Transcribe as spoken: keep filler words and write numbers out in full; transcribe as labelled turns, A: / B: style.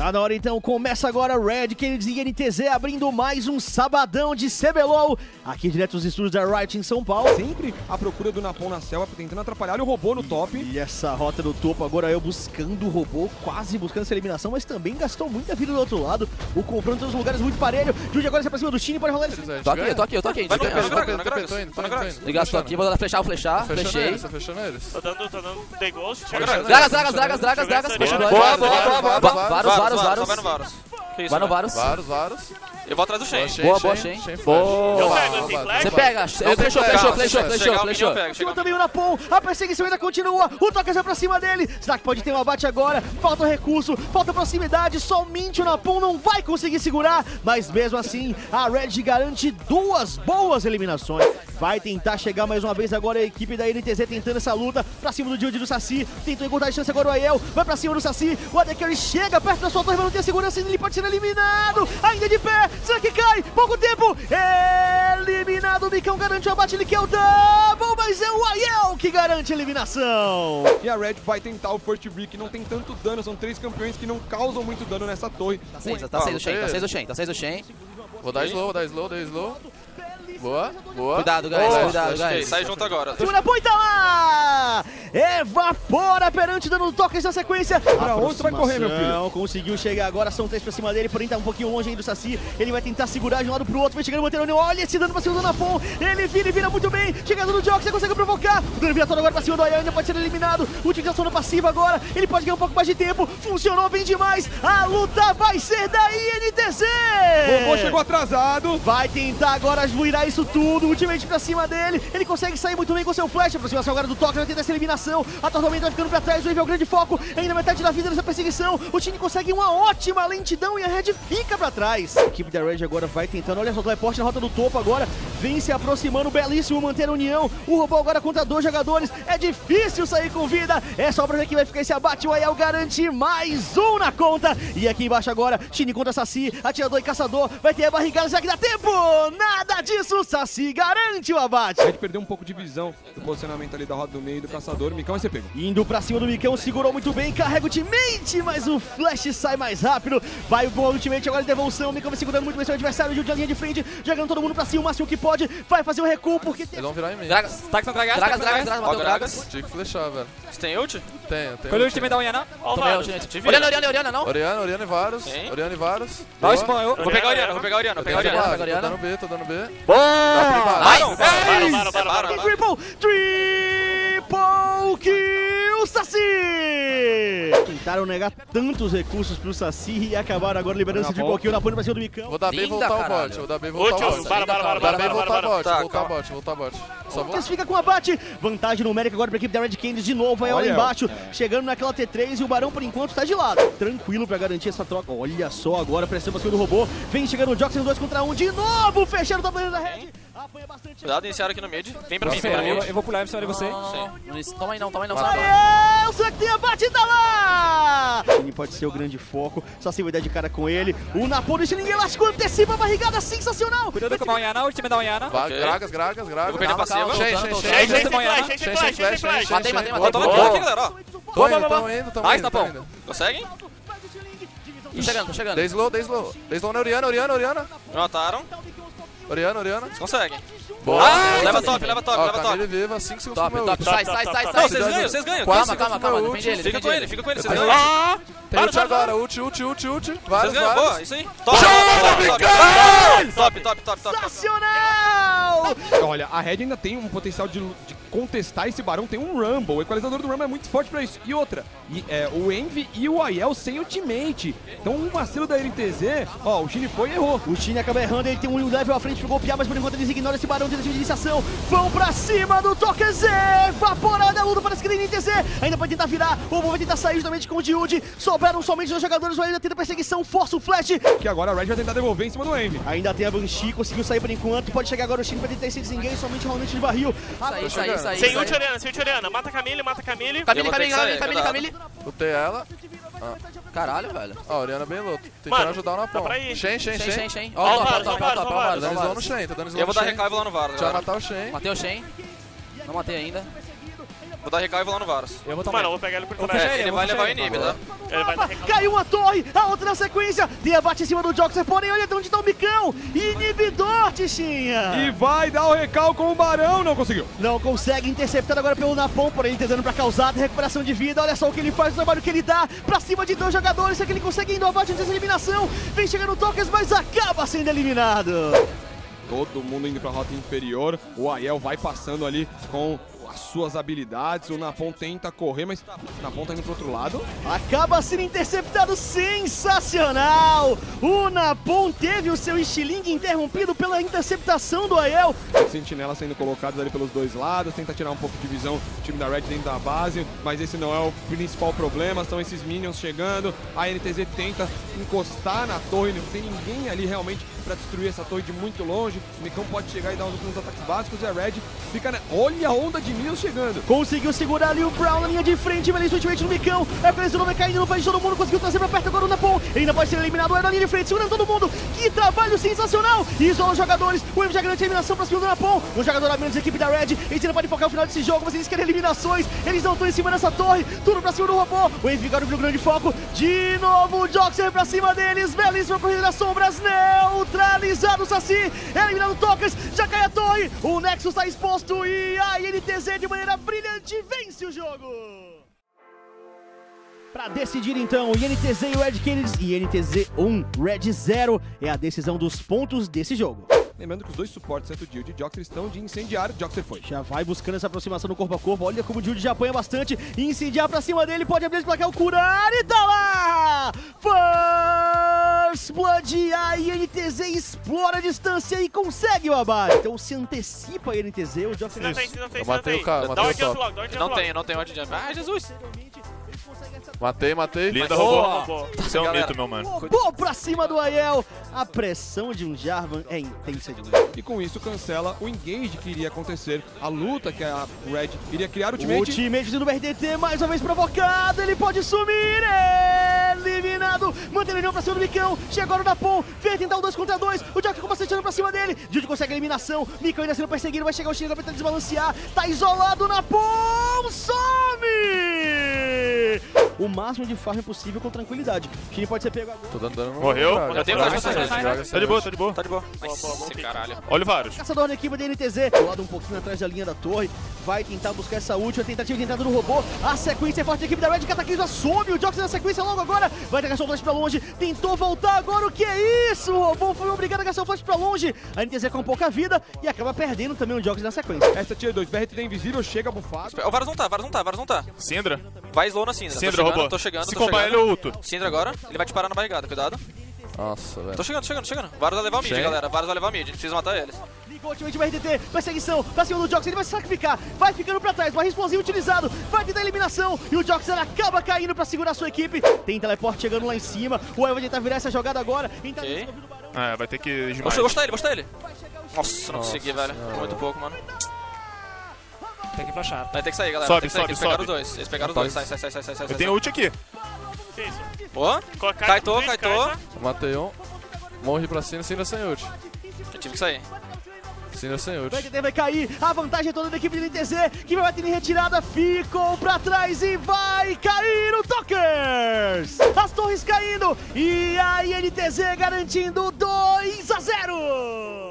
A: Tá na hora então, começa agora Red Kennedy e N T Z abrindo mais um sabadão de C B L O L, aqui direto dos estúdios da Riot em São Paulo.
B: Sempre à procura do Napon na selva, tentando atrapalhar o robô no top.
A: E essa rota do topo agora eu buscando o robô, quase buscando essa eliminação, mas também gastou muita vida do outro lado. O confronto em todos os lugares muito parelho. Jude agora sai pra cima do Shin, pode rolar ele.
C: Tô aqui, eu tô aqui, eu tô aqui.
D: Vai no Gragas, no Gragas, no Gragas, tô indo, tô indo.
C: Liga, tô aqui, vou dar flechar, vou flechar, flechei.
D: Tô fechando eles.
E: Tô dando, tô dando The Ghost.
C: Dragas, dragas, dragas, dragas, dragas, puxa o dois.
D: Boa, boa, boa, boa, boa.
C: Vários, vários, vários.
D: Vai no Varus. Que isso,
C: Vai no
D: velho?
C: Varus.
D: Varus, Varus. Eu vou atrás do Shen.
C: Boa, boa, Shen.
D: Boa.
E: Eu pego, eu tenho flash.
C: Você pega, eu flechou, flechou, flechou, flechou, flechou.
A: Chegou também o Napon, a perseguição ainda continua, o Tokas vai pra cima dele, será que pode ter um abate agora? Falta recurso, falta proximidade, somente o Napon não vai conseguir segurar, mas mesmo assim, a Red garante duas boas eliminações. Vai tentar chegar mais uma vez agora a equipe da N T Z tentando essa luta, pra cima do Jude do Saci, tentou encurtar a chance agora o Aiel, vai pra cima do Saci, o A D Carry chega perto da sua torre, mas não tem a segurança, ele pode ser eliminado, ainda de pé, será que cai? Pouco tempo, eliminado, o Micão garante o abate, ele quer o double, mas é o Aiel que garante a eliminação.
B: E a Red vai tentar o First Brick, não tem tanto dano, são três campeões que não causam muito dano nessa torre.
C: Tá seis, tá seis o Shen, tá seis o Shen, tá seis o Shen.
D: Vou dar slow, vou dar slow, dei slow. Boa, boa.
C: Cuidado, guys,
D: Boa.
C: cuidado, guys.
D: Sai junto agora.
A: Segura a ponta lá! Evapora perante dando toques na sequência.
B: Pra onde você vai correr, meu filho?
A: Conseguiu chegar agora, são três pra cima dele, porém tá um pouquinho longe aí do Saci. Ele vai tentar segurar de um lado pro outro, vai chegando o Monterone. Olha esse dano pra cima do Napon. Ele vira e vira muito bem. Chegando no Jox, ele consegue provocar. O dano vira todo agora pra cima do Aiel, ainda pode ser eliminado. Utilização na passiva agora. Ele pode ganhar um pouco mais de tempo. Funcionou bem demais. A luta vai ser da N T Z.
B: O robô chegou atrasado.
A: Vai tentar agora virar isso tudo. Ultimate pra cima dele. Ele consegue sair muito bem com seu flash. Aproximação agora do Toque, vai tentar essa eliminação. A Tormenta vai ficando pra trás. O Wave é o grande foco. Ainda metade da vida nessa perseguição. O time consegue uma ótima lentidão e a Red fica pra trás. A equipe da Red agora vai tentando. Olha só, o teleporte na rota do topo agora. Vem se aproximando. Belíssimo manter a união. O robô agora contra dois jogadores. É difícil sair com vida. É só pra ver que vai ficar esse abate. O Aiel garante mais um na conta. E aqui embaixo agora, Shin contra Saci. Atirador e caçador. Vai ter a barrigada. Será que dá tempo? Nada disso. Saci garante o abate.
B: A gente perdeu um pouco de visão do posicionamento ali da roda do meio do caçador. O Micão vai ser pego.
A: Indo pra cima do Micão, segurou muito bem, carrega o ultimate, mas o flash sai mais rápido. Vai o gol ultimate, agora devolução. O Micão vai segurando muito bem seu adversário, Jude na linha de frente, jogando todo mundo pra cima, o máximo que pode. Vai fazer o recuo, porque tem...
D: Eles vão virar em mim.
C: Dragas, tá que não Gragas, Dragas, Dragas, Dragas, mateu Dragas.
D: Tinha que flechar, velho.
F: Você tem ult?
D: Tenho, tenho.
F: Qual é o time da Oriana? Ó,
C: Tomei
F: Varus.
C: ult, gente. Oriana, Oriana, Oriana, não?
D: Oriana, Oriana e Varus.
F: Sim.
D: Oriana e Varus.
F: Dá o
D: Boa.
F: spawn, eu.
E: Vou pegar a Oriana, vou pegar a Oriana,
D: Eu
E: vou pegar a
D: tenho
E: Oriana.
D: Oriana, tô dando B, tô dando B.
C: Boa!
F: Baro, baro, baro, baro.
A: Triple, triple kill, Saci! Tentaram negar tantos recursos pro Saci e acabaram agora liberando esse triple kill na ponta pra cima do Micão.
D: Vou dar B e
C: Linda,
D: voltar o
C: caralho.
D: bot. Vou dar B e voltar o
E: Último,
D: bot.
E: para, para, para,
D: Dar
E: para,
D: B e
E: para,
D: voltar
E: para.
D: bot.
F: Tá,
D: Voltar
F: calma.
D: bot, voltar bot. Só vou.
A: Lucas fica com abate, vantagem numérica agora pra equipe da Red Kennedy de novo, aí lá
B: Olha,
A: embaixo, chegando naquela T três e o Barão por enquanto tá de lado. Tranquilo pra garantir essa troca, olha só agora, pressão pra cima do robô, vem chegando o Jox no dois contra um de novo, fechando o tamanho da Red. Apanha bastante.
F: Cuidado, iniciaram aqui no mid. Vem pra mim,
E: Sim,
F: vem pra mim.
E: eu, eu vou pular em cima de você.
C: Toma aí não, toma aí não.
A: Aiel, será que tem abate? Tá lá! Ele pode ser o grande foco, só se vai dar de cara com ele. O Napon do Sling elástico antecipa a barrigada, sensacional!
E: Cuidado com a Oriana, o time da Oriana.
D: Vai,
F: Ok.
D: Gragas, Gragas, Gragas.
F: Eu vou perder passiva.
D: Shen, Shen,
E: Aí,
D: Shen.
E: gente,
D: Shen,
E: tem flash,
D: Shen,
E: gente, tem
D: Shen,
E: flash,
D: Shen,
E: gente, flash.
C: Matei, matei,
F: Ó,
C: matei.
F: toma aqui, aqui, galera, ó.
D: Tô indo,
E: Boa, boa,
D: tô
E: boa.
D: indo, tô
C: Nice,
D: indo, tô
C: Napon.
D: indo.
F: Conseguem?
C: Tô chegando, tô chegando.
D: Dei slow, dei slow. Dei slow na Oriana, Oriana, Oriana.
F: Me mataram.
D: Oriana, Oriana.
F: Vocês conseguem.
D: Boa.
F: Ah, leva top, leva top,
D: Ó,
F: leva top.
D: Camille viva, cinco segundos
C: Top,
D: pro meu
C: top,
D: ult.
C: sai,
E: Top,
C: sai,
E: top,
C: sai,
E: top,
C: sai.
F: Não, vocês ganham, vocês ganham.
C: Calma,
F: Fica
C: calma, calma, defende ele,
F: Fica
C: defende
F: com ele,
C: ele.
F: fica com ele, vocês
D: Tem
F: ganham.
E: Ah!
D: Tem ult
E: Para, para,
D: agora, ult, ult, ult, ult.
F: Vocês
D: Vários,
F: ganham,
D: vários.
F: boa, isso aí. Top, top, top, top, top, top, top, top.
A: Sensacional!
B: Olha, a Red ainda tem um potencial de, de contestar esse Barão, tem um Rumble, o equalizador do Rumble é muito forte pra isso. E outra, e, é, o Envy e o Aiel sem ultimate. Então um vacilo da N T Z, ó, o Shin foi e errou.
A: O Shin acaba errando, ele tem um level à frente pra golpear, mas por enquanto eles ignoram esse Barão de iniciação. Vão pra cima do Tokas, evaporada a luta, parece que da N T Z. Ainda pode tentar virar, o robô vai tentar sair justamente com o Jude. Sobraram somente dois jogadores, o ainda tenta perseguição, força o flash.
B: Que agora a Red vai tentar devolver em cima do Envy.
A: Ainda tem a Banshee, conseguiu sair por enquanto. Pode chegar agora o Shin pra tentar esse desengueio, somente rolante de barril.
C: Sai, sai, sai.
E: Sem ult Oriana, sem ult Oriana. Mata a Camille, mata a Camille.
C: Camille,
F: Eu vou ter
C: Camille,
F: que sair,
C: Camille, Camille,
F: cuidado.
C: Camille.
D: Lutei ela.
C: Caralho, velho.
D: Ó, a Oriana bem louca. Tentando
E: Mano,
D: ajudar o
E: dá
D: Napon.
E: pra ir.
D: Shen, Shen,
C: Shen, Shen,
D: Shen.
C: Shen.
E: Ó,
C: Ó,
E: o
C: top,
E: Varus,
C: top,
E: ó,
C: top,
E: Varus,
C: top,
E: ó,
C: top,
D: Tô dando
C: top,
D: slow no
C: top.
D: Shen, tô dando slow
F: Eu
D: no
F: vou dar
D: Shen.
F: recaivo lá no Varus.
D: Já
F: galera.
D: matar o Shen.
C: Matei o Shen. Não matei ainda.
F: Vou dar recal e vou lá no Varus.
E: Eu vou tomar.
G: Mano, eu vou pegar ele por
E: Vou
G: trás.
E: fechar
F: É, ele
E: eu
F: vai
E: vou
F: levar o
E: fechar
F: inib, tá?
G: Ele vai dar recalque.
A: Caiu uma torre, a outra na sequência. Tem abate em cima do Joxer, porém olha de onde tá o Micão. Inibidor, Tichinha.
B: E vai dar o recal com o Barão, não conseguiu.
A: Não consegue, interceptado agora pelo Napom, porém tentando pra causar recuperação de vida. Olha só o que ele faz, o trabalho que ele dá pra cima de dois jogadores. Será que ele consegue indo abate dessa eliminação? Vem chegando o Tokers, mas acaba sendo eliminado.
B: Todo mundo indo pra rota inferior. O Aiel vai passando ali com as suas habilidades. O Napom tenta correr, mas o Napom tá indo pro outro lado.
A: Acaba sendo interceptado, sensacional! O Napom teve o seu estilingue interrompido pela interceptação do Aiel.
B: Sentinelas sendo colocados ali pelos dois lados, tenta tirar um pouco de visão do time da Red dentro da base, mas esse não é o principal problema, são esses minions chegando. A N T Z tenta encostar na torre, não tem ninguém ali realmente para destruir essa torre de muito longe. O Micão pode chegar e dar uns últimos ataques básicos e a Red fica na... Olha a onda de minions chegando.
A: Conseguiu segurar ali o Brown na linha de frente, beleza, ultimate no Micão. É que ele não vai caindo no pé de todo mundo, conseguiu trazer pra perto agora o Napom. Ele ainda pode ser eliminado, é na linha de frente, segurando todo mundo. Que trabalho sensacional! Isola os jogadores, o M já garante a eliminação pra cima do Napom. Um jogador a menos da equipe da Red, eles ainda podem focar no final desse jogo, mas eles querem eliminações. Eles não estão em cima dessa torre, tudo pra cima do robô. O M agora viu o grande foco, de novo o Joxer pra cima deles. Belíssima corrida das sombras, neutralizado o Saci, eliminado o Tokers, já cai a torre. O Nexus tá exposto e a I N T Z de maneira brilhante vence o jogo. Pra decidir então, I N T Z e o Red Canids, I N T Z um, Red zero é a decisão dos pontos desse jogo.
B: Lembrando que os dois suportes, tanto o Dild e o Joxer, estão de incendiário. O Joxer foi.
A: Já vai buscando essa aproximação no corpo a corpo. Olha como o Dild já apanha bastante. Incendiar pra cima dele, pode abrir esse placar, o curar e tá lá! First Blood, a I N T Z explora a distância e consegue o abate. Então se antecipa a I N T Z, o Joxer...
G: Não tem, não tem,
D: Eu
G: não
D: matei
G: tem.
D: o cara,
G: Dá
D: matei
G: um
D: o
G: adianto
D: top.
G: logo, dá um adianto
F: Não
G: logo.
F: tem, não tem onde jump. Ah, Jesus!
D: Matei, matei.
G: Linda,
F: Mas-
G: robô.
F: Boa.
G: robô.
E: Você é um
F: Galera.
E: mito, meu mano.
A: Roubou pra cima do Aiel. A pressão de um Jarvan é intensa demais.
B: E com isso cancela o engage que iria acontecer, a luta que a Red iria criar o
A: O
B: ultimate.
A: ultimate do R D T mais uma vez provocado, ele pode sumir, eliminado, mantém ele pra cima do Micão, chega agora o Napom, vai tentar o dois contra dois, o Jock com bastante dano pra cima dele, Jude consegue a eliminação, Micão ainda sendo perseguido, vai chegar o Shinra pra tentar desbalancear, tá isolado, Napom, some! O máximo de farm possível com tranquilidade, o Shinra pode ser pego agora.
D: Tô dando dano no
G: Morreu?
D: Gragas.
F: Eu tenho
D: Gragas
F: flash,
D: excelente,
F: flash,
D: Gragas
G: Tá de boa, tá
D: excelente.
G: de boa.
F: Tá de boa.
G: Boa, boa, bom
F: Esse
G: pick.
F: caralho.
G: Olha o Varus.
A: Caçador da equipe da N T Z, colado um pouquinho atrás da linha da torre, vai tentar buscar essa última tentativa de entrada do robô, a sequência é forte da equipe da Red, Cataclisma some, o Jox na sequência logo agora, vai ter que gastar o flash pra longe, tentou voltar agora, o que é isso? O robô foi obrigado a gastar o flash pra longe, a N T Z com pouca vida e acaba perdendo também o Jox na sequência.
B: Essa tier dois, B R T invisível, chega bufado.
F: O Varus não tá, Varus não tá, Varus não tá.
G: Syndra.
F: Vai slow na Syndra.
G: Syndra,
F: tô chegando,
G: robô.
F: tô chegando,
G: Se
F: tô
G: comprar ele,
F: chegando.
G: eu ulto.
F: Syndra agora, ele vai te parar na barrigada, cuidado.
D: Nossa, velho.
F: Tô chegando, tô chegando, tô chegando. Varus vai levar o mid,
D: Sim.
F: galera. Varus vai levar o mid, a gente precisa matar eles.
A: Ligou o ultimate do R D T, perseguição, pra cima do Jox, ele vai se sacrificar, vai ficando pra trás, barra explosivo utilizado, vai tentar a eliminação e o Jox acaba caindo pra segurar a sua equipe, tem teleporte chegando lá em cima, o El vai tentar virar essa jogada agora, tentar
F: Ok.
A: descobrir o Barão.
G: É, vai ter que
F: Gostei,
G: esmagar.
F: gostei dele, gostei dele. Nossa, não consegui, velho.
D: Senhora.
F: Muito pouco, mano.
E: Tem que flashar.
F: Vai ter que sair, galera.
G: Sobe,
F: tem que sair,
G: sobe,
F: eles pegaram
G: sobe.
F: os dois. Eles pegaram os dois. Sai, sai, sai, sai, sai, sai.
G: Eu tenho ult aqui.
F: Boa.
G: Colocar
F: Kaitou,
G: tudo bem,
F: Kaitou.
G: Kaita.
D: Matei um. Morri pra cima, Syndra sem ult.
F: Eu tive que sair.
D: Syndra sem ult.
A: O R D T vai cair, a vantagem é toda da equipe de N T Z, que vai bater em retirada, ficou pra trás e vai cair o Tokers! As torres caindo e a I N T Z garantindo dois a zero!